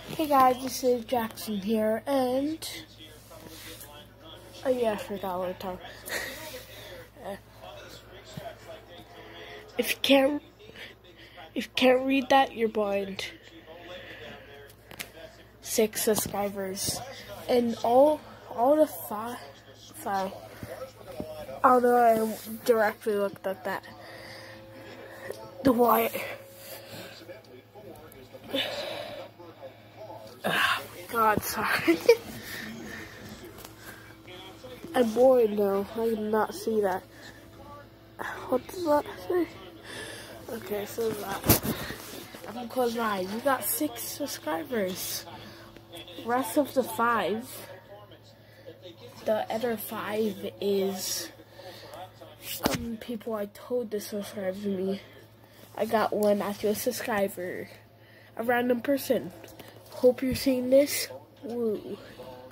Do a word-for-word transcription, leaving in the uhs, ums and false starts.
Hey guys, this is Jackson here, and oh yeah, I forgot what to talk. uh, if you can't, if you can't read that, you're blind. Six subscribers, and all, all the five, five. Although I directly looked at that, the wire. Oh my God, sorry. I'm bored now. I did not see that. What does that say? Okay, so that. I'm gonna close my eyes. You got six subscribers. Rest of the five, the other five is um people I told to subscribe to me. I got one actual subscriber, a random person. Hope you're seeing this. Woo.